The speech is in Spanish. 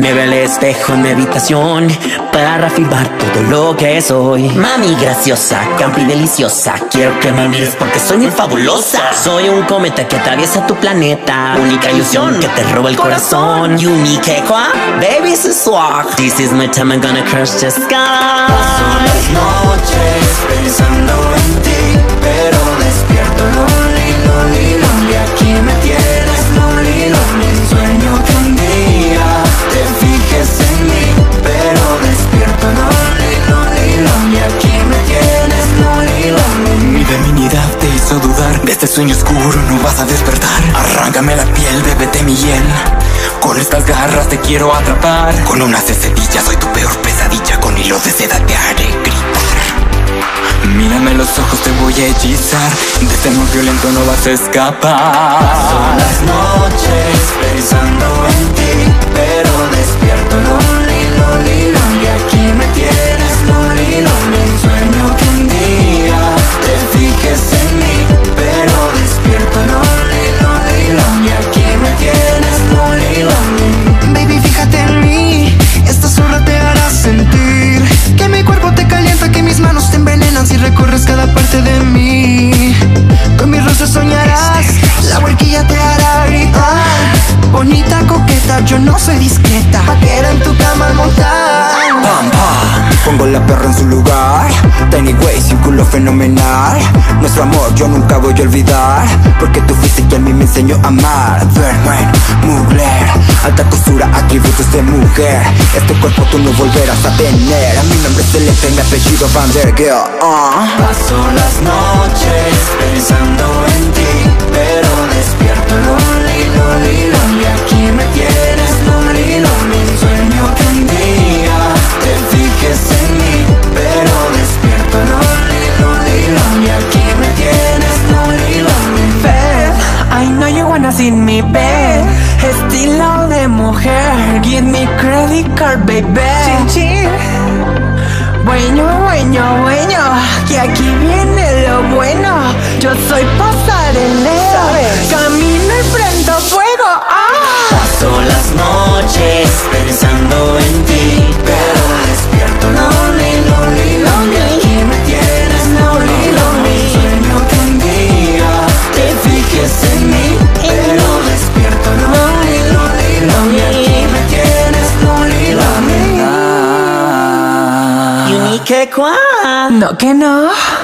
Me veo al espejo en mi habitación para reafirmar todo lo que soy. Mami graciosa, campi deliciosa, quiero que me mires porque soy muy fabulosa. Soy un cometa que atraviesa tu planeta, única ilusión que te roba el corazón. Unique quoi? Baby, ce soir, this is my time, I'm gonna crush the sky. Paso las noches pensando en ti, pero despierto lonely, lonely, lonely. Aquí me tienes lonely, lonely. Sueño que un día te fijes en mí, pero despierto lonely, lonely, lonely. Aquí me tienes lonely, lonely. Mi feminidad te hizo dudar, de este sueño oscuro no vas a despertar. Arráncame la piel, bébete mi hiel. Con estas garras te quiero atrapar. Con unas de sedilla soy tu peor pesadilla. Con hilos de seda te haré gritar. Mírame los ojos, te voy a hechizar. De este amor violento no vas a escapar. Paso las noches pensando en ti, pero despierto lonely, lonely, lonely. Aquí me tienes lonely, lonely. Sueño que un día te fijes en mí, pero despierto lonely, lonely, lonely. Aquí me tienes lonely, lonely. Baby, fíjate en mí, esta sola te hará sentir que mi cuerpo te calienta, que mis manos te envenenan si recorres cada parte de mí. Con mis rosas soñarás, la huerquilla te hará gritar. Bonita, coqueta, yo no soy discreta, vaquera en tu cama al montar. Pam, pam, pongo la perra en su lugar. Tiny waist y un culo fenomenal. Nuestro amor yo nunca voy a olvidar, porque tú fuiste quien a mí me enseñó a amar. Verwen, Mugler, alta costura, atributos de mujer. Este cuerpo tú no volverás a tener. A mi nombre es Celeste, mi apellido Van der Girl. Paso las noches pensando en ti, pero despierto lonely, lonely, lonely. Aquí me tienes lonely, lonely. Sueño que un día te fijes en mí, pero despierto lonely, lonely, lonely. Aquí me tienes lonely, lonely. Bad, I know you wanna see me bad. Estilo de mujer, give me credit card, baby. Chin, chin. Bueno, bueno, bueno, que aquí viene lo bueno. Yo soy pasarelero, camino y prendo fuego. Paso las noches pensando en ti, pero despierto lonely, lonely, lonely. Aquí me tienes lonely, lonely. Sueño que un día te fijes en mí, pero despierto lonely, lonely, lonely. Aquí me tienes lonely, lonely. Unique quoi? No que no.